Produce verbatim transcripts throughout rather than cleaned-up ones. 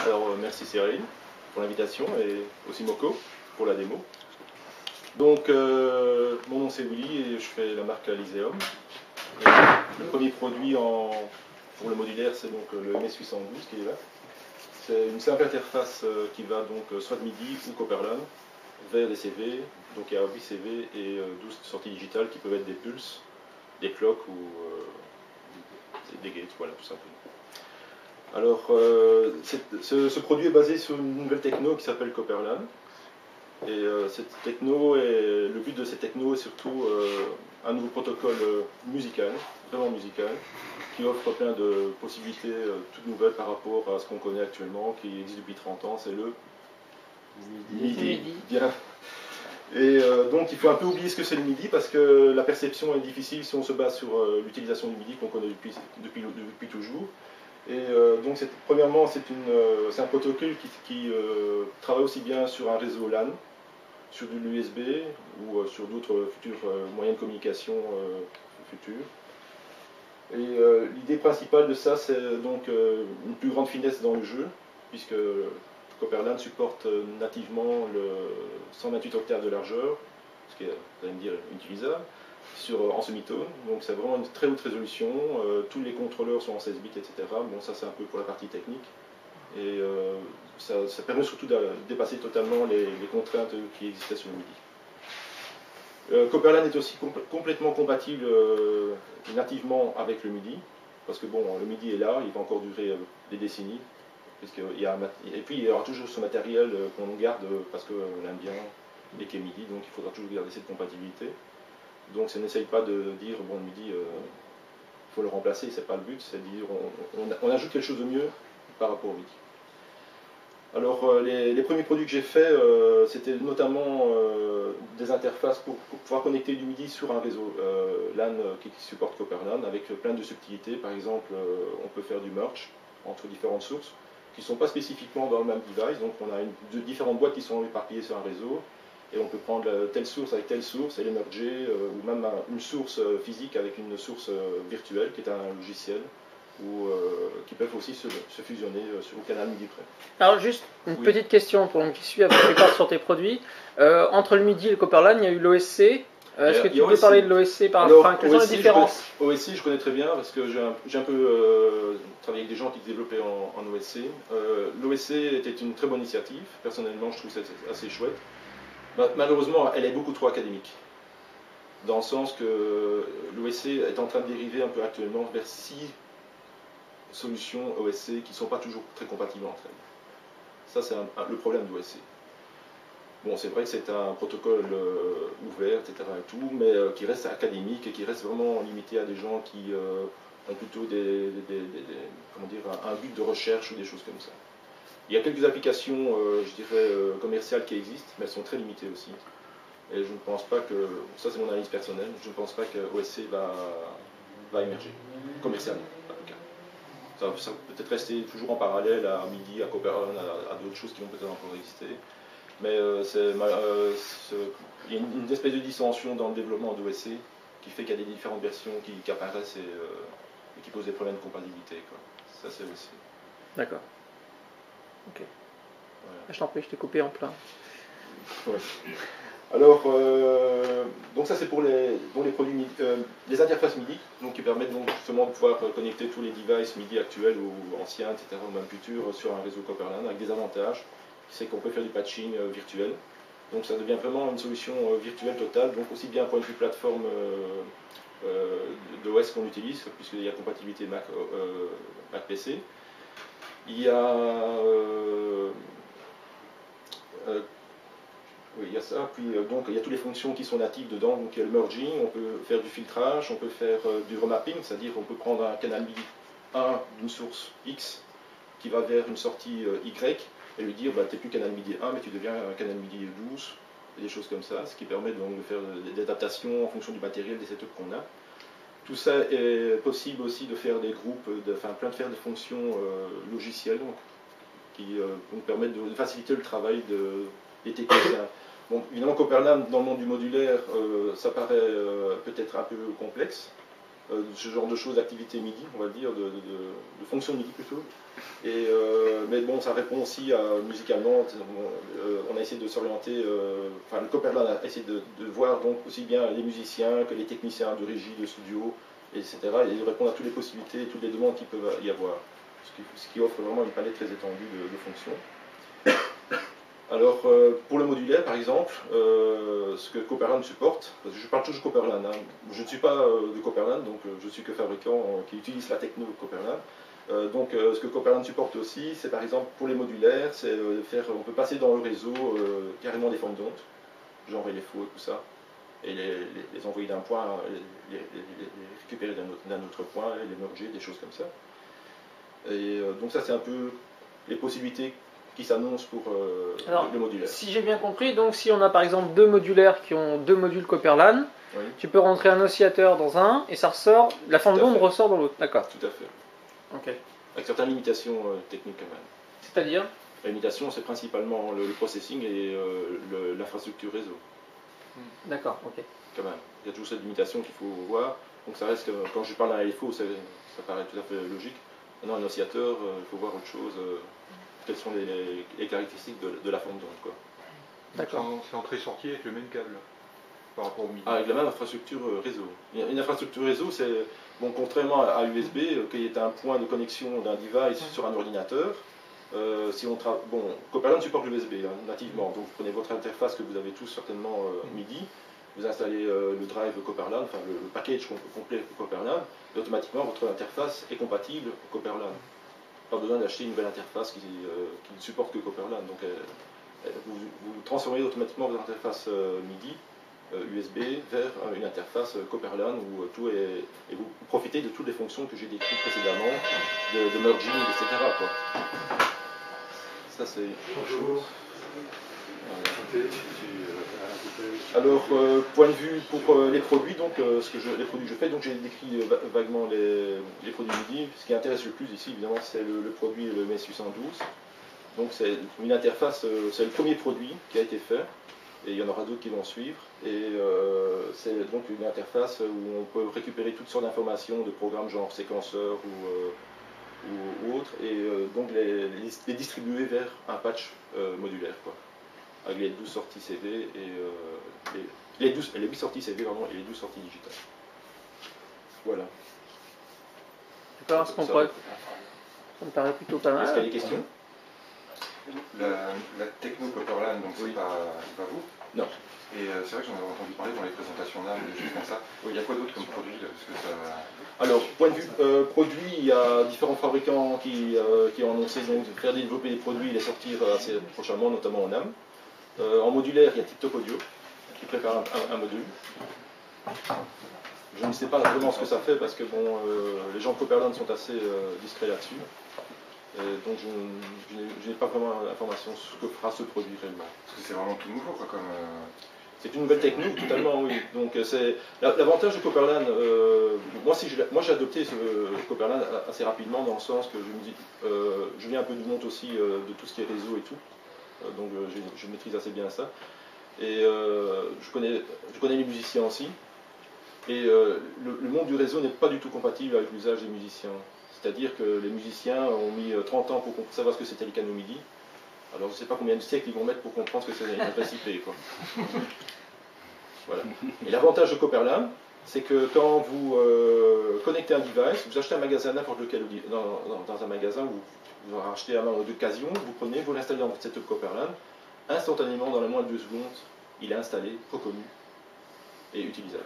Alors euh, merci Cyril pour l'invitation et aussi Moko pour la démo. Donc euh, mon nom c'est Willy et je fais la marque Lyceum. Et le premier produit en, pour le modulaire c'est donc le M S huit cent douze qui est là. C'est une simple interface euh, qui va donc soit de MIDI ou Copperline vers des C V. Donc il y a huit C V et euh, douze sorties digitales qui peuvent être des pulses, des clocks ou euh, des gates, voilà tout simplement. Alors, euh, ce, ce produit est basé sur une nouvelle techno qui s'appelle Copperline. Et euh, cette techno est, le but de cette techno est surtout euh, un nouveau protocole euh, musical, vraiment musical, qui offre plein de possibilités euh, toutes nouvelles par rapport à ce qu'on connaît actuellement, qui existe depuis trente ans, c'est le MIDI. MIDI. Bien. Et euh, donc il faut un peu oublier ce que c'est le MIDI parce que la perception est difficile si on se base sur euh, l'utilisation du MIDI qu'on connaît depuis, depuis, depuis toujours. Et euh, donc, premièrement, c'est euh, un protocole qui, qui euh, travaille aussi bien sur un réseau LAN, sur de l'U S B ou euh, sur d'autres futurs euh, moyens de communication euh, futurs. Et euh, l'idée principale de ça, c'est donc euh, une plus grande finesse dans le jeu, puisque Copperline supporte nativement le cent vingt-huit octaves de largeur, ce qui est, vous allez me dire, utilisable. Sur, en semitone, donc c'est vraiment une très haute résolution, euh, tous les contrôleurs sont en seize bits, et cetera. Bon, ça c'est un peu pour la partie technique, et euh, ça, ça permet surtout de dépasser totalement les, les contraintes qui existaient sur le MIDI. Euh, Copperline est aussi compl complètement compatible euh, nativement avec le MIDI, parce que bon, le MIDI est là, il va encore durer euh, des décennies, parce qu'il y a un, et puis il y aura toujours ce matériel euh, qu'on garde parce qu'on aime bien et qui est MIDI, donc il faudra toujours garder cette compatibilité. Donc ça n'essaye pas de dire, bon, le MIDI, il euh, faut le remplacer, c'est pas le but, c'est de dire, on, on, on ajoute quelque chose de mieux par rapport au MIDI. Alors, euh, les, les premiers produits que j'ai faits, euh, c'était notamment euh, des interfaces pour, pour pouvoir connecter du MIDI sur un réseau euh, LAN qui, qui supporte Copperline, avec plein de subtilités. Par exemple, euh, on peut faire du merge entre différentes sources, qui ne sont pas spécifiquement dans le même device, donc on a une, de, différentes boîtes qui sont éparpillées sur un réseau, et on peut prendre telle source avec telle source et les merger, euh, ou même une source euh, physique avec une source euh, virtuelle qui est un logiciel, ou euh, qui peuvent aussi se, se fusionner euh, sur le canal MIDI près. Alors juste une oui. petite question pour qui suit avec les parts sur tes produits. Euh, entre le MIDI et le Copperline, il y a eu l'O S C. Euh, Est-ce que tu peux parler de l'O S C par rapport à quelles sont les différences? O S C, je connais très bien parce que j'ai un, un peu euh, travaillé avec des gens qui développaient en, en O S C. Euh, L'O S C était une très bonne initiative. Personnellement, je trouve ça assez chouette. Malheureusement, elle est beaucoup trop académique, dans le sens que l'O S C est en train de dériver un peu actuellement vers six solutions O S C qui ne sont pas toujours très compatibles entre elles. Ça, c'est le problème de l'O S C. Bon, c'est vrai que c'est un protocole euh, ouvert, et cetera et tout, mais euh, qui reste académique et qui reste vraiment limité à des gens qui euh, ont plutôt des, des, des, des, comment dire, un, un but de recherche ou des choses comme ça. Il y a quelques applications, euh, je dirais, euh, commerciales qui existent, mais elles sont très limitées aussi. Et je ne pense pas que, ça c'est mon analyse personnelle, je ne pense pas que O S C va, va émerger, commercialement en tout cas. Ça, ça peut peut-être rester toujours en parallèle à MIDI, à Copperline, à, à d'autres choses qui vont peut-être encore exister. Mais euh, euh, il y a une, une espèce de dissension dans le développement d'O S C qui fait qu'il y a des différentes versions qui, qui apparaissent et, euh, et qui posent des problèmes de compatibilité, quoi. Ça c'est O S C. D'accord. Ok. Voilà. Je t'en prie, je t'ai coupé en plein. Ouais. Alors, euh, donc ça c'est pour les, donc les produits MIDI, euh, les interfaces MIDI, donc qui permettent donc justement de pouvoir connecter tous les devices MIDI actuels ou anciens, et cetera, ou même futurs, sur un réseau Copperline avec des avantages. C'est qu'on peut faire du patching euh, virtuel. Donc ça devient vraiment une solution euh, virtuelle totale, donc aussi bien point de vue plateforme euh, euh, d'O S qu'on utilise, puisqu'il y a compatibilité Mac, euh, Mac P C. Il y a, euh, euh, oui, il y a ça, puis euh, donc il y a toutes les fonctions qui sont natives dedans, donc il y a le merging, on peut faire du filtrage, on peut faire euh, du remapping, c'est-à-dire on peut prendre un canal MIDI un d'une source X qui va vers une sortie euh, Y, et lui dire bah, tu n'es plus canal MIDI un mais tu deviens un canal MIDI douze, et des choses comme ça, ce qui permet donc de faire des adaptations en fonction du matériel, des setups qu'on a. Tout ça est possible aussi de faire des groupes, de, enfin plein de faire des fonctions euh, logicielles donc, qui euh, nous permettent de faciliter le travail de, des techniciens. Bon, évidemment Copperline dans le monde du modulaire, euh, ça paraît euh, peut-être un peu complexe, euh, ce genre de choses, d'activités MIDI, on va dire, de, de, de, de fonctions MIDI plutôt. Et, euh, mais bon, ça répond aussi à, musicalement, euh, on a essayé de s'orienter, euh, enfin le Copperland a essayé de, de voir donc aussi bien les musiciens que les techniciens de régie, de studio, et cetera. Et de répondre à toutes les possibilités et toutes les demandes qu'il peut y avoir. Ce qui, ce qui offre vraiment une palette très étendue de, de fonctions. Alors, euh, pour le modulaire, par exemple, euh, ce que Copperland supporte, parce que je parle toujours de Copperland, hein, je ne suis pas euh, de Copperland, donc euh, je suis que fabricant euh, qui utilise la techno Copperland. Euh, donc, euh, ce que Copperland supporte aussi, c'est par exemple pour les modulaires, c'est euh, faire, on peut passer dans le réseau euh, carrément des formes d'ondes, genre les faux et tout ça, et les, les, les envoyer d'un point, les, les, les, les récupérer d'un autre, autre point, les merger, des choses comme ça. Et euh, donc ça, c'est un peu les possibilités qui s'annonce pour euh, Alors, le modulaire. Si j'ai bien compris, donc si on a par exemple deux modulaires qui ont deux modules Copperland, oui. Tu peux rentrer un oscillateur dans un et ça ressort, la forme d'onde ressort dans l'autre. D'accord. Tout à fait. Ok. Avec certaines limitations euh, techniques quand même. C'est-à-dire? La limitation, c'est principalement le, le processing et euh, l'infrastructure réseau. D'accord, ok. Quand même. Il y a toujours cette limitation qu'il faut voir. Donc ça reste que, quand je parle d'un L F O, ça, ça paraît tout à fait logique. Maintenant, un oscillateur, il euh, faut voir autre chose. Euh, quelles sont les, les, les caractéristiques de, de la forme d'onde. D'accord. C'est entrée-sortie avec le même câble par rapport au MIDI. Ah, avec la même infrastructure réseau. Une infrastructure réseau, c'est, bon, contrairement à U S B, euh, qui est un point de connexion d'un device mmh. sur un ordinateur, euh, si on tra... bon, Copperland supporte l'U S B hein, nativement, donc vous prenez votre interface que vous avez tous certainement euh, MIDI, vous installez euh, le drive Copperland, enfin le, le package complet Copperland, et automatiquement votre interface est compatible Copperland. Pas besoin d'acheter une nouvelle interface qui, euh, qui ne supporte que Copperland. Donc, euh, vous, vous transformez automatiquement votre interface euh, MIDI euh, U S B vers euh, une interface euh, Copperland où euh, tout est, et vous profitez de toutes les fonctions que j'ai décrites précédemment, de, de merging, et cetera. Quoi. Ça c'est une chose. Voilà. Alors, euh, point de vue pour euh, les produits, donc euh, ce que je, les produits que je fais, donc j'ai décrit euh, vaguement les, les produits MIDI. Ce qui intéresse le plus ici, évidemment, c'est le, le produit le M S huit cent douze. Donc c'est une interface, euh, c'est le premier produit qui a été fait, et il y en aura d'autres qui vont suivre. Et euh, c'est donc une interface où on peut récupérer toutes sortes d'informations de programmes genre séquenceurs ou, euh, ou, ou autres, et euh, donc les, les, les distribuer vers un patch euh, modulaire, quoi. Avec les douze sorties C D et euh, les, les, douze, les huit sorties C D pardon, et les douze sorties digitales. Voilà. D'accord, ce qu'on pourrait... Ça me paraît plutôt pas mal. Est-ce qu'il y a des questions? La, la techno Copperland, donc oui. C'est pas, pas vous? Non. Et euh, c'est vrai que j'en ai entendu parler dans les présentations d'âme, des choses comme ça. Oui. Il y a quoi d'autre comme produit parce que ça... Alors, point de vue euh, produit, il y a différents fabricants qui, euh, qui ont annoncé donc, de faire développer des produits et les sortir assez prochainement, notamment en âme. Euh, en modulaire, il y a TikTok Audio qui prépare un, un, un module. Je ne sais pas vraiment ce que ça fait parce que bon, euh, les gens de Copperland sont assez euh, discrets là-dessus. Donc je, je n'ai pas vraiment l'information sur ce que fera ce produit réellement. Parce que c'est vraiment tout nouveau quoi, comme... Euh... C'est une nouvelle technique, totalement oui. Donc c'est l'avantage de Copperland. Euh, moi, si je, moi j'ai adopté ce Copperland assez rapidement dans le sens que je me dis, euh, je viens un peu du monde aussi euh, de tout ce qui est réseau et tout. Donc euh, je, je maîtrise assez bien ça. Et euh, je, connais, je connais les musiciens aussi. Et euh, le, le monde du réseau n'est pas du tout compatible avec l'usage des musiciens. C'est-à-dire que les musiciens ont mis trente ans pour savoir ce que c'était les canaux MIDI. Alors je ne sais pas combien de siècles ils vont mettre pour comprendre ce que c'est une adresse I P. Quoi. Voilà. Et l'avantage de Copperland, c'est que quand vous euh, connectez un device, vous achetez un magasin n'importe lequel, dans, dans, dans un magasin où vous rachetez un nombre d'occasions, vous prenez, vous l'installez dans votre setup Copperland, instantanément, dans la moins de deux secondes, il est installé, reconnu et utilisable.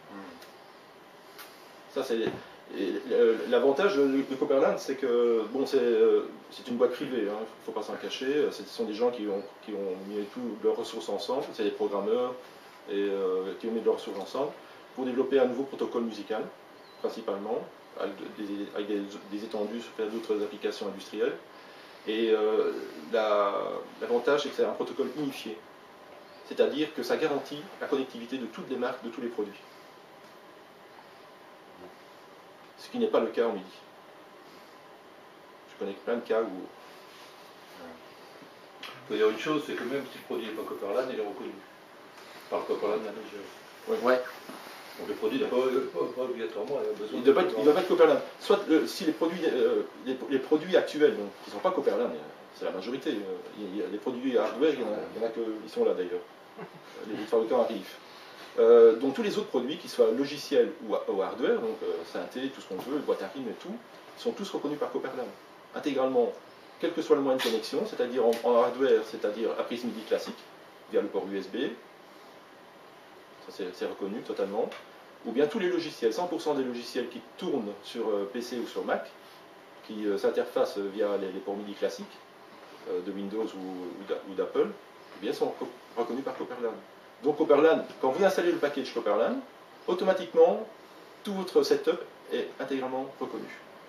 Ça, c'est l'avantage de Copperland, c'est que bon, c'est une boîte privée, il hein, ne faut pas s'en cacher. Ce sont des gens qui ont, qui ont mis toutes leurs ressources ensemble, c'est des programmeurs et, euh, qui ont mis leurs ressources ensemble pour développer un nouveau protocole musical, principalement, avec des, avec des, des étendues sur d'autres applications industrielles. Et euh, l'avantage, la, c'est que c'est un protocole unifié, c'est-à-dire que ça garantit la connectivité de toutes les marques, de tous les produits. Ce qui n'est pas le cas en MIDI. Je connais plein de cas où... Il y a une chose, c'est que même si le produit n'est pas Copperland, il est reconnu par Copperland Manager. Ouais. ouais. Donc le produit n'a pas, pas, pas obligatoirement besoin il ne doit, doit pas être Copperline. Soit le, si les produits, euh, les, les produits actuels, donc, qui ne sont pas Copperline, c'est la majorité. Il y a des produits hardware, il y en a, il y en a que, ils sont là d'ailleurs. Les fabricants arrivent. Euh, donc tous les autres produits, qu'ils soient logiciels ou, ou hardware, donc euh, synthé, tout ce qu'on veut, boîte à rythme et tout, sont tous reconnus par Copperline. Intégralement, quel que soit le moyen de connexion, c'est-à-dire en, en hardware, c'est-à-dire à prise MIDI classique, via le port U S B, ça c'est reconnu totalement, ou bien tous les logiciels, cent pour cent des logiciels qui tournent sur euh, P C ou sur Mac, qui euh, s'interfacent via les, les ports MIDI classiques euh, de Windows ou, ou d'Apple, eh bien sont reconnus par Copperline. Donc Copperline, quand vous installez le package Copperline, automatiquement, tout votre setup est intégralement reconnu.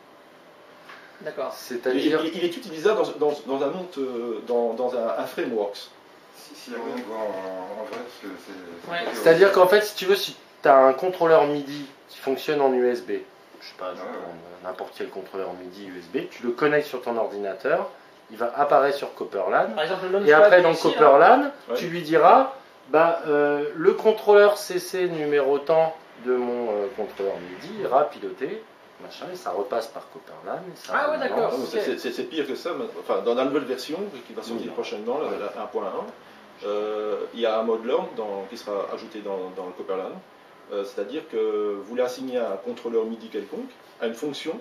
D'accord. C'est-à-dire il, il est utilisable dans, dans, dans un monde, dans, dans un, un framework. Si, si y a moyen de voir en, en vrai, parce que c'est... Ouais. C'est-à-dire qu'en fait, si tu veux, si tu as un contrôleur MIDI qui fonctionne en U S B, je sais pas, je vais prendre n'importe quel contrôleur MIDI U S B, tu le connectes sur ton ordinateur, il va apparaître sur Copperline, par exemple, et après dans ici, Copperline, ouais. tu lui diras, bah, euh, le contrôleur C C numéro tant de mon euh, contrôleur MIDI ira piloter, machin, et ça repasse par Copperline. Ah ouais, d'accord. Okay. C'est pire que ça. Enfin, dans la nouvelle version qui va sortir oui, prochainement, ouais. la, la un point un, euh, il y a un mode learn dans, qui sera ajouté dans, dans le Copperline. Euh, C'est-à-dire que vous voulez assigner un contrôleur MIDI quelconque à une fonction.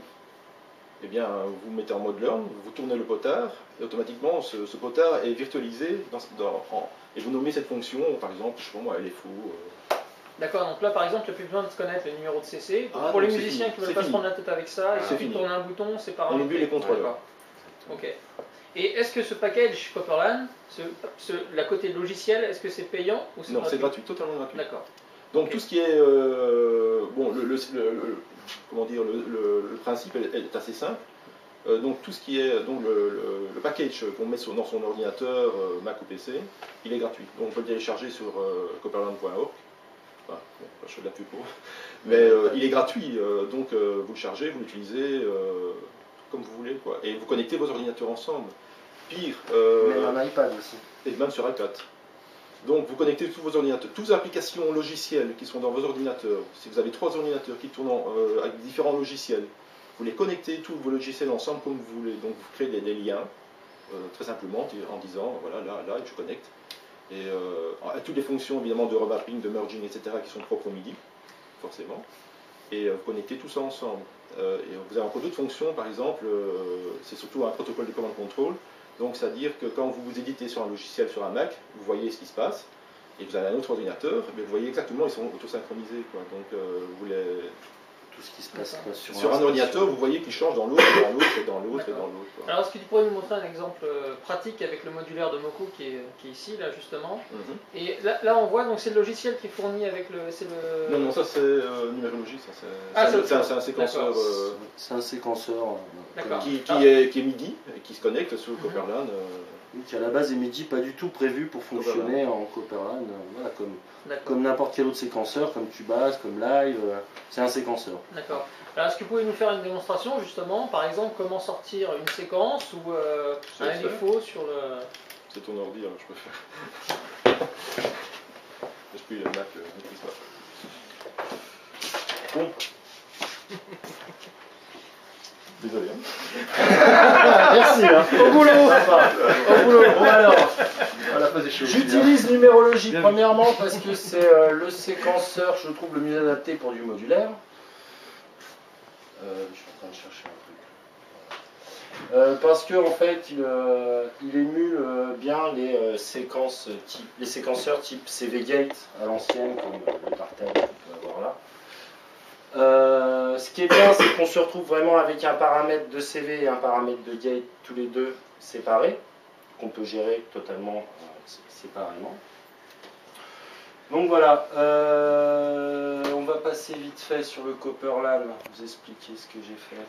Eh bien, vous mettez en mode learn, vous tournez le potard, et automatiquement, ce, ce potard est virtualisé, dans, dans, en, et vous nommez cette fonction, par exemple, je sais pas moi, elle est fou. Euh... D'accord, donc là, par exemple, il n'y a plus besoin de se connaître le numéro de C C. Ah, pour donc les musiciens fini. qui ne veulent pas fini. se prendre la tête avec ça, il suffit de tourner un bouton, c'est pas On oublie les contrôleurs. Ok. Et est-ce que ce package Copperline, ce, ce, la côté logiciel, est-ce que c'est payant ou c'est Non, gratuit? c'est gratuit, totalement gratuit. D'accord. Donc okay. tout ce qui est, euh, bon, le, le, le, le, comment dire, le, le, le principe est, est assez simple. Euh, donc tout ce qui est, donc le, le, le package qu'on met sur, dans son ordinateur, euh, Mac ou P C, il est gratuit. Donc on peut le télécharger sur euh, copperline point org. Enfin, bon, je fais de la pub pour. Mais euh, il est gratuit, euh, donc euh, vous le chargez, vous l'utilisez euh, comme vous voulez, quoi. Et vous connectez vos ordinateurs ensemble. Pire. Euh, même un iPad aussi. Et même sur iPad. Donc vous connectez tous vos ordinateurs, toutes les applications logicielles qui sont dans vos ordinateurs. Si vous avez trois ordinateurs qui tournent euh, avec différents logiciels, vous les connectez tous vos logiciels ensemble comme vous voulez. Donc vous créez des, des liens, euh, très simplement, en disant, voilà, là, là, et je connecte. Et euh, toutes les fonctions, évidemment, de remapping, de merging, et cetera, qui sont propres au MIDI, forcément. Et euh, vous connectez tout ça ensemble. Euh, et vous avez encore d'autres fonctions, par exemple, euh, c'est surtout un protocole de command control. Donc, c'est-à-dire que quand vous vous éditez sur un logiciel, sur un Mac, vous voyez ce qui se passe, et vous avez un autre ordinateur, mais vous voyez exactement, ils sont auto-synchronisés. Donc, euh, vous les... Tout ce qui se passe quoi, sur, sur un, un ordinateur, vous voyez qu'il change dans l'autre, et dans l'autre, et dans l'autre, et dans l'autre. Alors, est-ce que tu pourrais nous montrer un exemple pratique avec le modulaire de Moko qui est, qui est ici, là, justement? Mm-hmm. Et là, là, on voit, donc c'est le logiciel qui est fourni avec le... le... Non, non, ça c'est euh, numérologie, ça c'est ah, un, un séquenceur... Euh, c'est un séquenceur... Euh, qui, qui, ah. est, qui est MIDI, et qui se connecte sur mm-hmm. Copperline. Euh, qui à la base est MIDI pas du tout prévu pour fonctionner Copperline. en Copperline, euh, voilà, comme, comme n'importe quel autre séquenceur, comme Cubase, comme Live, euh, c'est un séquenceur. D'accord. Alors, est-ce que vous pouvez nous faire une démonstration, justement, par exemple, comment sortir une séquence ou euh, un L F O sur le... C'est ton ordi, alors je peux faire. Je peux le Mac, je ne maîtrise pas. Bon. Désolé. Hein. Merci. Hein. Au boulot. Au boulot. Bon alors. J'utilise numérologie premièrement parce que c'est euh, le séquenceur, je trouve, le mieux adapté pour du modulaire. Euh, je suis en train de chercher un truc. Euh, parce que en fait, il, euh, il émule euh, bien les euh, séquences type, les séquenceurs type C V Gate à l'ancienne, comme le Partel qu'on peut avoir là. Euh, ce qui est bien, c'est qu'on se retrouve vraiment avec un paramètre de C V et un paramètre de gate, tous les deux séparés, qu'on peut gérer totalement euh, séparément. Donc voilà, euh, on va passer vite fait sur le Copperline, vous expliquer ce que j'ai fait.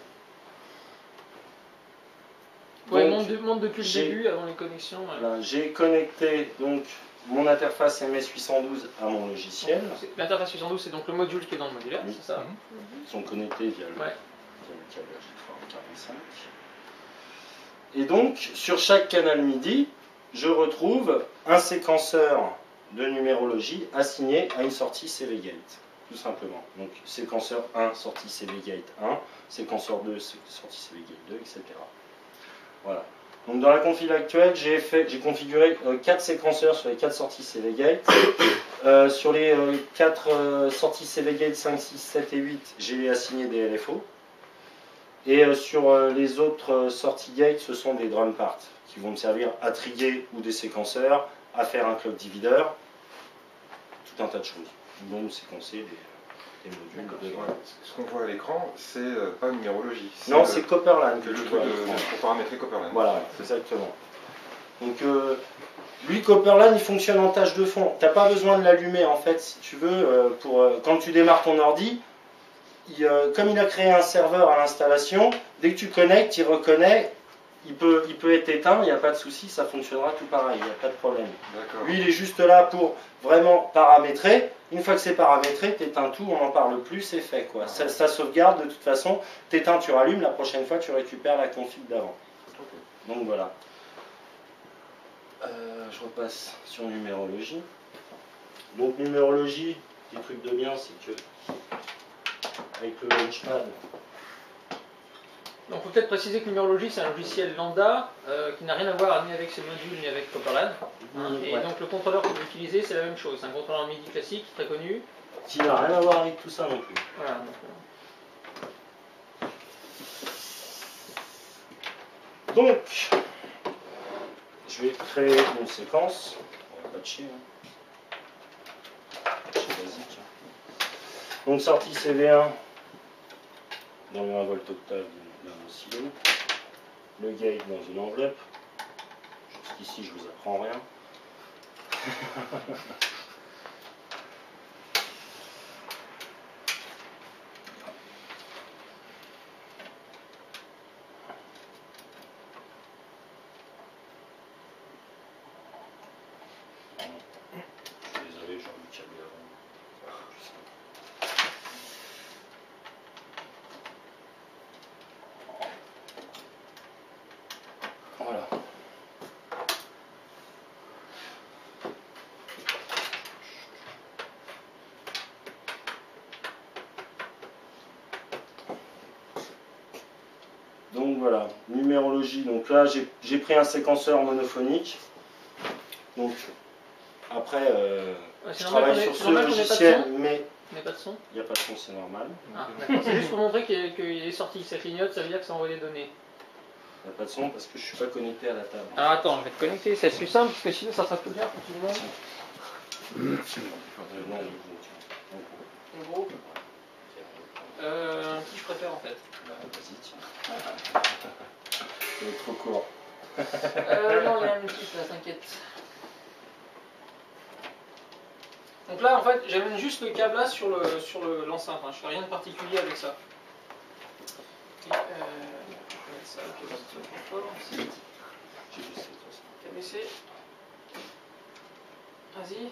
Ouais, monte, de, monte depuis le début, avant les connexions. Ouais. Voilà, j'ai connecté donc mon interface M S huit cent douze à mon logiciel. L'interface huit cent douze, c'est donc le module qui est dans le modulaire, oui. c'est ça? Ils sont connectés via le, ouais. via le câble quarante-cinq. Et donc, sur chaque canal MIDI, je retrouve un séquenceur de numérologie assigné à une sortie C V Gate. tout simplement. Donc séquenceur un, sortie C V gate un, séquenceur deux, sortie C V gate deux, et cetera. Voilà. Donc dans la config actuelle, j'ai fait, j'ai configuré euh, quatre séquenceurs sur les quatre sorties C V gate. Euh, sur les euh, quatre euh, sorties C V gate cinq, six, sept et huit, j'ai assigné des L F O. Et euh, sur euh, les autres euh, sorties gate, ce sont des drum parts qui vont me servir à triguer ou des séquenceurs, à faire un clock divider, tout un tas de choses. Donc séquencer des, des modules. De ouais, ce qu'on voit à l'écran, c'est euh, pas numérologie. Non, c'est Copperline que le tu truc vois. pour paramétrer Copperline. Voilà, exactement. Donc euh, lui, Copperline, il fonctionne en tâche de fond. Tu n'as pas besoin de l'allumer en fait, si tu veux, euh, pour euh, quand tu démarres ton ordi. Il, euh, comme il a créé un serveur à l'installation, dès que tu connectes, il reconnaît. Il peut, il peut être éteint, il n'y a pas de souci, ça fonctionnera tout pareil, il n'y a pas de problème. Lui, il est juste là pour vraiment paramétrer. Une fois que c'est paramétré, tu éteins tout, on n'en parle plus, c'est fait, quoi. Ça, ça sauvegarde de toute façon. Tu éteins, tu rallumes, la prochaine fois, tu récupères la config d'avant. Donc voilà. Euh, je repasse sur numérologie. Donc numérologie, des trucs de bien, c'est que avec le launchpad. Donc il faut peut-être préciser que numérologie c'est un logiciel lambda euh, qui n'a rien à voir ni avec ces modules ni avec Copperline. Hein, et ouais. Donc le contrôleur que vous utilisez c'est la même chose, c'est un contrôleur MIDI classique, très connu. Qui n'a rien à voir avec tout ça non plus. Voilà, donc, euh... donc je vais créer une séquence. On va patcher. Hein. Patcher basique. Donc sortie C V un dans le un volt octave d'un oscillo, le gate dans une enveloppe. Jusqu'ici, je vous apprends rien. Désolé, j'ai envie de câbler avant. Voilà. Donc voilà, numérologie. Donc là, j'ai pris un séquenceur monophonique. Donc après, euh, ouais, je travaille sur ce logiciel, mais il n'y a pas de son. Il n'y a pas de son, c'est normal. Ah, c'est juste pour montrer qu'il est, qu'il est sorti. Ça clignote, ça veut dire que ça envoie des données. Il n'y a pas de son parce que je ne suis pas connecté à la table. Alors attends, je vais te connecter, c'est plus simple parce que sinon ça sera plus clair pour tout le monde. En gros, euh, qui je préfère en fait? Bah, vas-y, tiens. C'est trop court. euh, non, il y a une petite là, t'inquiète. Donc là, en fait, j'amène juste le câble là sur le sur l'enceinte. Le, hein. Je fais rien de particulier avec ça. Et, euh, ça, okay, c'est j'ai juste cette K B C. Vas-y.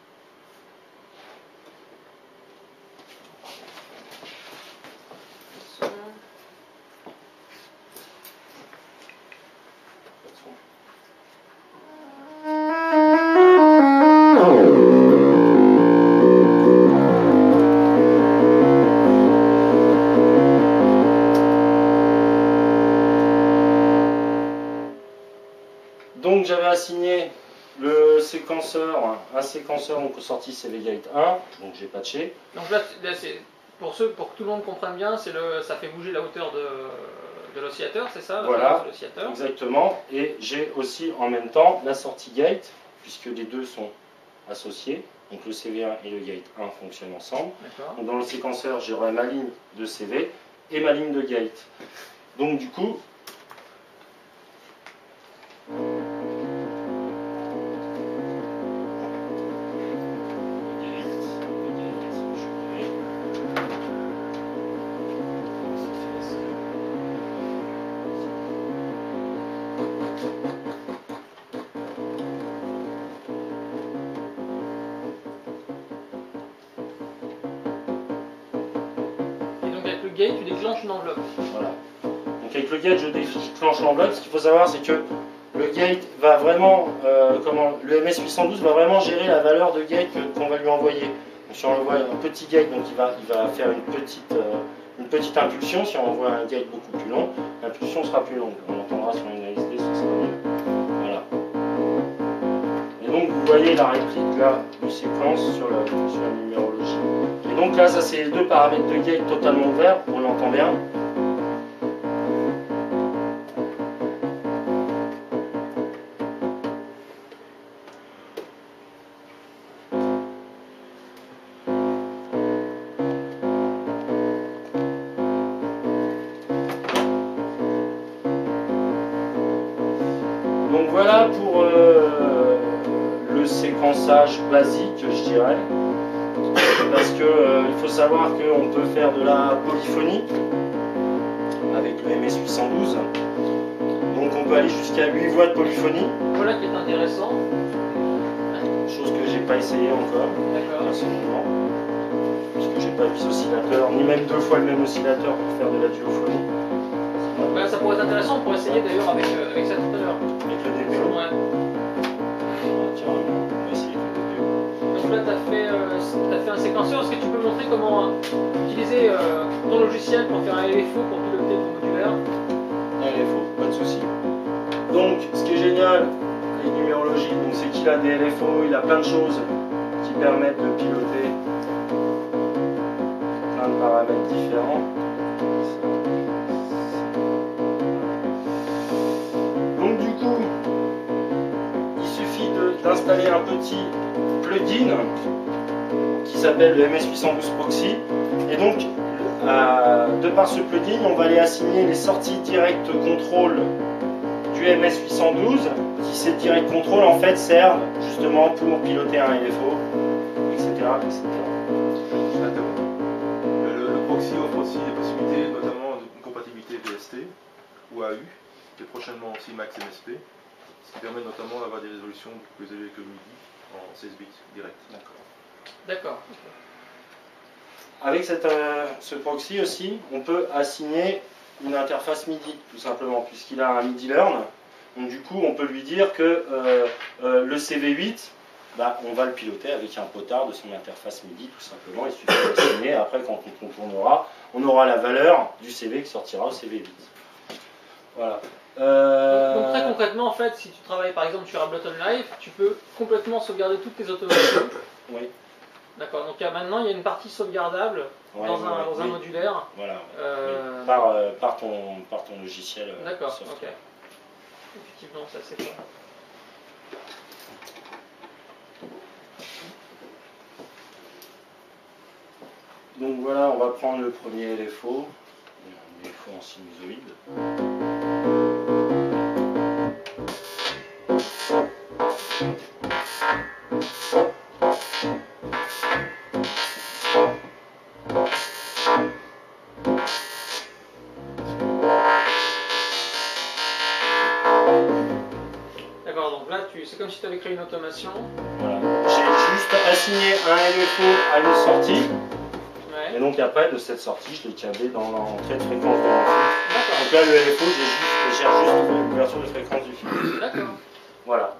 Donc j'avais assigné le séquenceur, un séquenceur donc sortie C V gate un, donc j'ai patché. Donc là, là c'est pour ceux, pour que tout le monde comprenne bien, c'est le, ça fait bouger la hauteur de, de l'oscillateur, c'est ça? Voilà, exactement. Et j'ai aussi en même temps la sortie gate, puisque les deux sont associés. Donc le C V un et le gate un fonctionnent ensemble. Donc dans le séquenceur, j'aurai ma ligne de C V et ma ligne de gate. Donc du coup, gate, tu déclenches une enveloppe. Voilà. Donc avec le gate, je déclenche l'enveloppe. Ce qu'il faut savoir, c'est que le gate va vraiment, euh, comment, le M S huit cent douze va vraiment gérer la valeur de gate qu'on va lui envoyer. Donc si on envoie un petit gate, donc il va, il va faire une petite, euh, une petite impulsion. Si on envoie un gate beaucoup plus long, l'impulsion sera plus longue. On l'entendra sur une A S D, ce sera mieux. Voilà. Et donc vous voyez la réplique là de séquence sur la, sur la numérologie. Et donc là, ça c'est les deux paramètres de gate totalement ouverts, on l'entend bien. Donc voilà pour euh, le séquençage basique, je dirais. Parce que euh, il faut savoir qu'on peut faire de la polyphonie avec le M S huit cent douze. Donc on peut aller jusqu'à huit voix de polyphonie. Voilà qui est intéressant. Chose que j'ai pas essayé encore, D'accord. personnellement. Puisque j'ai pas vu oscillateur, ni même deux fois le même oscillateur pour faire de la duophonie. Bah, ça pourrait être intéressant, on pourrait essayer d'ailleurs avec, euh, avec ça tout à l'heure. Avec le D P O. Ouais. Ah, tiens, on va essayer avec le D P O. Donc là, tu as fait, euh, t'as fait un séquenceur. Est-ce que tu peux montrer comment utiliser euh, ton logiciel pour faire un L F O pour piloter ton modulaire? Un L F O, pas de souci. Donc, ce qui est génial avec numérologie, donc, c'est qu'il a des L F O, il a plein de choses qui permettent de piloter plein de paramètres différents. Donc, du coup, il suffit de- d'installer un petit plugin qui s'appelle le M S huit cent douze Proxy. Et donc, euh, de par ce plugin, on va aller assigner les sorties direct contrôle du M S huit cent douze, qui ces direct contrôle en fait servent justement pour piloter un L F O, et cetera et cetera. Le, le proxy offre aussi des possibilités, notamment une compatibilité V S T ou A U, et prochainement aussi Max M S P, ce qui permet notamment d'avoir des résolutions beaucoup plus élevées que le MIDI en seize bits direct. D'accord. Avec cette, euh, ce proxy aussi, on peut assigner une interface MIDI, tout simplement, puisqu'il a un MIDI learn. Donc du coup, on peut lui dire que euh, euh, le C V huit, bah, on va le piloter avec un potard de son interface MIDI, tout simplement. Il suffit d'assigner. Après, quand on contournera, on aura la valeur du C V qui sortira au C V huit. Voilà. Euh... Donc, donc très concrètement, en fait, si tu travailles par exemple sur Ableton Live, tu peux complètement sauvegarder toutes tes automations. Oui. D'accord. Donc il y a, maintenant, il y a une partie sauvegardable Ouais, dans, un, ouais, dans un oui. modulaire. Voilà. Euh, Oui. Par, euh, par, ton, par ton logiciel. euh, D'accord. software. Ok. Effectivement, ça c'est bon. Donc voilà, on va prendre le premier L F O, un L F O en sinusoïde. D'accord, donc là, tu, c'est comme si tu avais créé une automation. Voilà. J'ai juste assigné un L F O à une sortie, Ouais. et donc après de cette sortie, je l'ai câblé dans l'entrée de fréquence de mon fil. D'accord. Donc là, le L F O, j'ai juste, gère juste l'ouverture de fréquence du fil. D'accord. Voilà.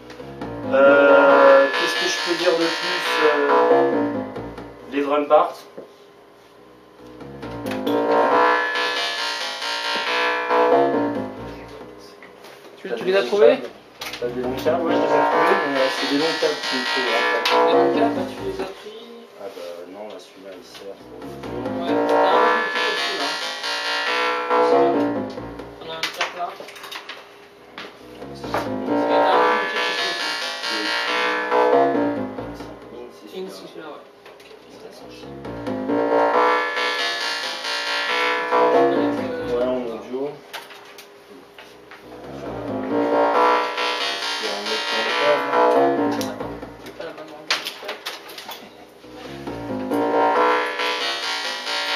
Euh, Qu'est-ce que je peux dire de plus euh, Les drum parts. Tu, tu les as trouvés? T'as des longs câbles? Ouais, je les ai trouvés, mais euh, c'est des longs câbles qu'il me faut en fait. Les bons câbles, bah, tu les as pris. Ah bah non, là celui-là il sert pour le Ouais, t'as un petit peu dessus là. On a un petit là. Parce que t'as un petit peu dessus. In, c'est celui-là, ouais. Avec, Ouais, euh, en audio. c'est pas la même ordre.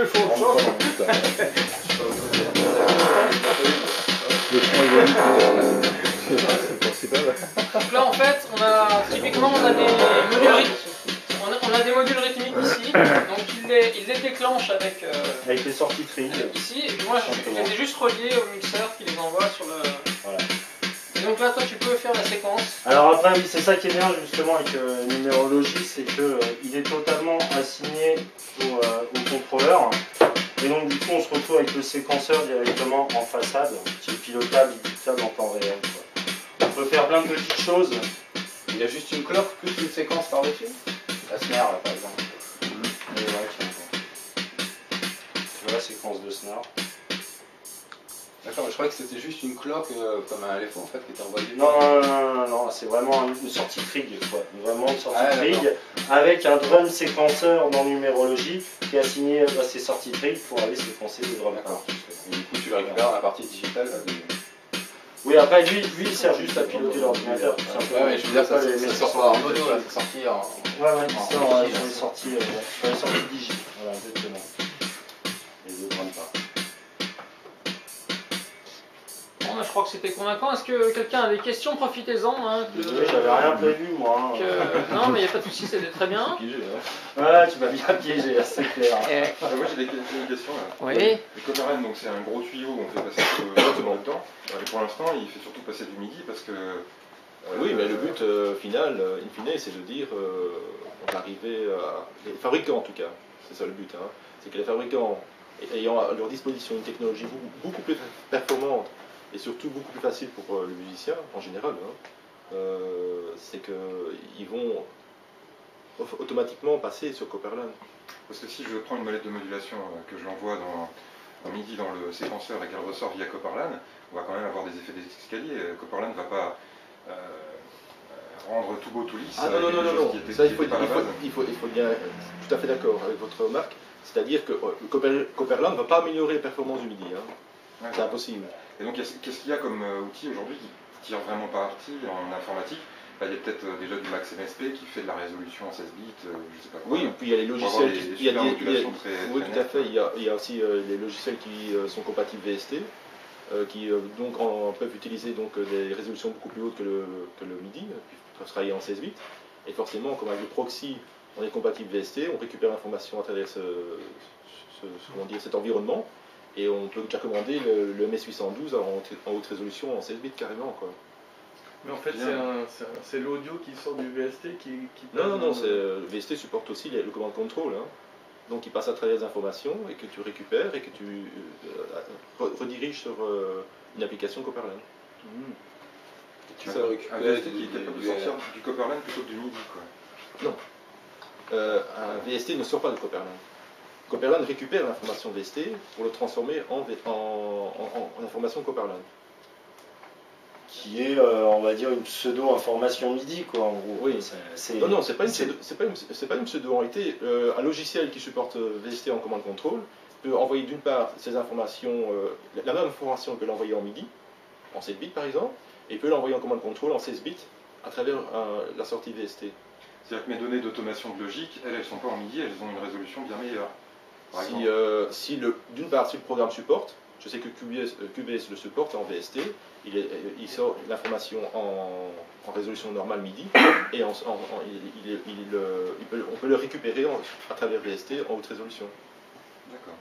il faut autre chose. Le son évolue. C'est principal. Donc là en fait, on a typiquement on a des modules rythmiques. On a, on a des modules rythmiques ici, donc il les, il les déclenche avec, euh, Avec les sorties trig. ici, et puis moi je, je les ai juste reliés au mixeur qui les envoie sur le. Voilà. Et donc là toi tu peux faire la séquence. Alors après, oui, c'est ça qui est bien justement avec euh, numérologie, c'est qu'il euh, est totalement assigné au, euh, au contrôleur. Et donc du coup on se retrouve avec le séquenceur directement en façade, qui est pilotable, éditable en temps réel, quoi. On peut faire plein de petites choses. Il y a juste une cloque plus une séquence par-dessus. La snare là par exemple. Et ouais, tiens, tu vois la séquence de snare. D'accord, mais je croyais que c'était juste une cloque euh, comme un éléphant en fait qui était envoyée. Non, non, non, non, non, non, c'est vraiment une sortie trig, quoi. Vraiment une sortie Ah, trig avec un drum séquenceur dans numérologie qui est assigné à ces sorties trig pour aller séquencer les drums. D'accord. Et du coup tu le récupères dans la partie digitale là, de... Oui, après lui, lui il sert juste à piloter l'ordinateur, tout simplement. Ouais, mais je veux dire, ça, ça, ça sort pas en audio là, c'est sorti en. Ouais, ouais, en ça, ouais, digi, sur là. les sorties, euh, sur les sorties digi. Voilà, exactement. Les deux grandes pas. Bon, je crois que c'était convaincant. Est-ce que quelqu'un a des questions? Profitez-en. Hein, que- Désolé, j'avais rien prévu, moi. Hein. que- Non, mais il n'y a pas de souci, c'était très bien. Piégé, hein. Ouais, tu m'as bien piégé, c'est clair. Et- Ah, moi j'ai des, j'ai une question là. Oui. Le Copperline, donc c'est un gros tuyau où on fait passer tout le temps. Et pour l'instant, il fait surtout passer du MIDI parce que. euh, Oui, mais le but euh, final, euh, in fine, c'est de dire euh, on va arriver à. Les fabricants en tout cas, c'est ça le but, hein, c'est que les fabricants, ayant à leur disposition une technologie beaucoup, beaucoup plus performante et surtout beaucoup plus facile pour euh, le musicien en général, hein, euh, c'est qu'ils vont au- automatiquement passer sur Copperline. Parce que si je prends une molette de modulation euh, que je l'envoie dans, dans MIDI dans le séquenceur et qu'elle ressort via Copperline, on va quand même avoir des effets d'escalier. Euh, Copperline ne va pas euh, euh, rendre tout beau, tout lisse. Ah non, non, avec non, des non, choses non. qui étaient- Ça, il qui faut, étaient pas à il, la faut, base. il, faut, il faut bien être tout à fait d'accord avec votre remarque. C'est-à-dire que euh, le Copper- Copperline ne va pas améliorer les performances du MIDI. Hein. Ouais. C'est impossible. Et donc, qu'est-ce qu'est-ce qu'il y a comme euh, outil aujourd'hui qui tire vraiment parti en informatique? Bah, il y a peut-être euh, déjà du Max M S P qui fait de la résolution en seize bits, euh, je sais pas quoi. Oui, puis il y a les Pour avoir logiciels. des- qui- des il y a super des- il y a- modulations très- oui, très tout à nettes. fait. Il y a, il y a aussi euh, les logiciels qui euh, sont compatibles V S T, euh, qui euh, donc en- peuvent utiliser donc euh, des résolutions beaucoup plus hautes que le, que le MIDI, puis peuvent travailler en seize bits. Et forcément, comme avec le proxy, on est compatible V S T, on récupère l'information à travers ce, ce- ce- comment dire, cet environnement, et on peut déjà commander le, le M S huit cent douze en, haute- en haute résolution en seize bits carrément, quoi. Mais en fait, Bien. c'est un- c'est un- c'est l'audio qui sort du V S T qui. qui Non, passe non, dans non, le- c'est, le V S T supporte aussi les- le command control. Hein. Donc il passe à travers des informations et que tu récupères et que tu euh, re- rediriges sur euh, une application Copperline. Mhm. Tu Ça, peux Un récupérer V S T du- qui est capable de du- sortir du Copperline plutôt que du MIDI, quoi. Euh, un V S T ne sort pas de Copperline. Copperline récupère l'information V S T pour le transformer en, V- en, en- en information Copperline. Qui est, euh, on va dire, une pseudo-information MIDI, quoi, en gros. Oui. C'est- c'est- Non, non, c'est pas une c'est- pseudo- c'est pas une, c'est pas une pseudo-réalité. Euh, un logiciel qui supporte euh, V S T en command control peut envoyer d'une part ces informations, euh, la la même information il peut l'envoyer en MIDI, en sept bits par exemple, et peut l'envoyer en command control en seize bits à travers un- la sortie V S T. C'est-à-dire que mes données d'automation de logique, elles, elles sont pas en MIDI, elles ont une résolution bien meilleure. Par Si, exemple. euh, si le, d'une part, si le programme supporte, je sais que Q B S, euh, Q B S le supporte en V S T, il, est- euh, il sort l'information en, en résolution normale MIDI, et en- en- en- il, il- il, euh, il peut- on peut le récupérer en- à travers V S T en haute résolution. D'accord.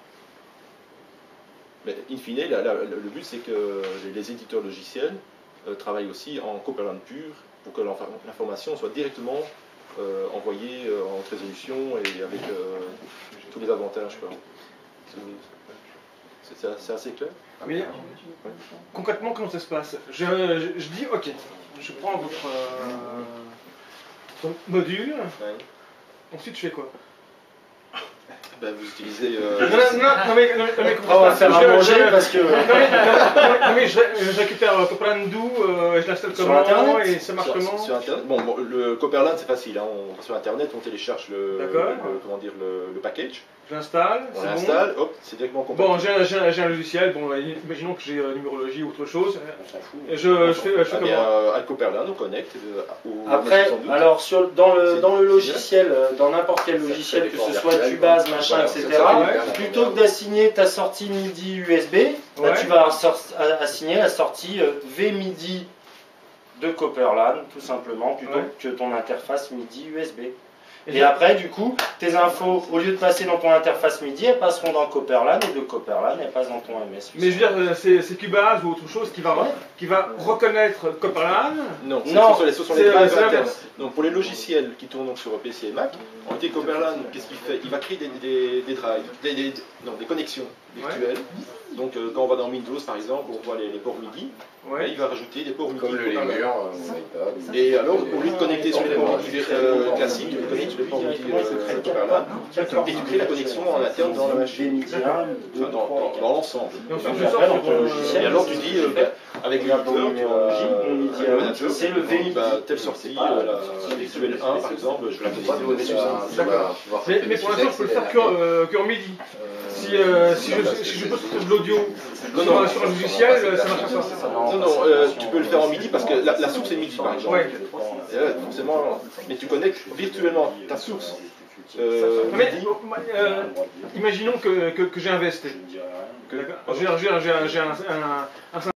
Mais in fine, la- la- le but c'est que les, les éditeurs logiciels euh, travaillent aussi en Copperline pur pour que l'infor- l'information soit directement euh, envoyée euh, en haute résolution et avec euh, tous les avantages, quoi. C'est- C'est c'est assez clair? Mais concrètement, comment ça se passe je, je- je dis, ok, je prends votre, euh, votre module, ensuite je fais quoi? Ben, vous utilisez. Non, euh, non, non, non, mais, non, mais- non, mais comment Ah, on va ça se faire passe à Je- manger je- parce que. Non mais, non, non, mais je, je récupère euh, Copperline d'où, euh, je l'installe Sur comment Internet et ça marche sur, comment? sur Internet. Bon, bon, le Copperline c'est facile, hein, on, sur Internet on télécharge le, D'accord. le- comment dire, le, le package J'installe. On c'est bon. l'installe, hop, c'est directement compatible. Bon, j'ai j'ai- j'ai un logiciel, bon, euh, imaginons que j'ai euh, numérologie ou autre chose. On s'en fout. Et je, je fais, je fais Ah bien, comment euh, avec Copperland, on connecte euh, au Après, soixante-douze. alors sur, dans, le, C'est- dans le logiciel, euh, dans n'importe quel Ça logiciel, fait que des ce ports soit virtuels, Cubase, quoi. machin, Voilà, et c'est cetera, ouais. plutôt que d'assigner ta sortie MIDI U S B, bah, Ouais. tu vas assor- a- assigner la sortie euh, V MIDI de Copperland, tout simplement, plutôt Ouais. que ton interface MIDI U S B. Et Et après, du coup, tes infos, au lieu de passer dans ton interface MIDI, elles passeront dans Copperland, et de Copperland, elles passent dans ton M S. Mais je veux dire, euh, c'est c'est Cubase ou autre chose qui va, Ouais. qui va reconnaître Copperland. Non, c'est- Non, ce sont les, ce sont les c'est- drives c'est internes. l'inverse. Donc pour les logiciels qui tournent donc sur P C et Mac, en réalité Copperland, qu'est-ce qu'il fait? Il va créer des, des, des drives, des, des- non, des connexions virtuelles. Donc euh, quand on va dans Windows par exemple, on voit les, les ports MIDI, et Ouais. il va rajouter des ports MIDI. Comme le Copperland. Lemur, euh, iPad. Et alors, au lieu de connecter sur les ports MIDI euh, classiques, tu connectes sur les ports MIDI euh, Copperland, et tu crées la connexion en interne dans la machine. MIDI un, deux, Enfin, dans, trois, dans- quatre. dans l'ensemble. Et ensuite, Donc je après, sors dans sur ton ton logiciel, Et alors tu dis, euh, bah, avec Regarde l'éditeur, mon tu numérologie, vas- mon MIDI avec le un, manager, c'est le V MIDI. bah, telle sortie, euh, la virtuelle un par exemple, je la Pas connais. de sur ça. D'accord. Mais, mais pour l'instant, je peux le faire que, euh, que en MIDI. Si, euh, si, je, si je pose de l'audio Non, sur, non. un- sur un logiciel, euh, ça marche pas. Non, non, euh, tu peux le faire en MIDI parce que la, la source est MIDI par exemple. Ouais. Et là, forcément, mais tu connectes virtuellement ta source. Euh, Mais, MIDI. euh, imaginons que, que, que j'ai investé. Je ne dirais rien. que- D'accord. J'ai j'ai- j'ai un, j'ai un, un, un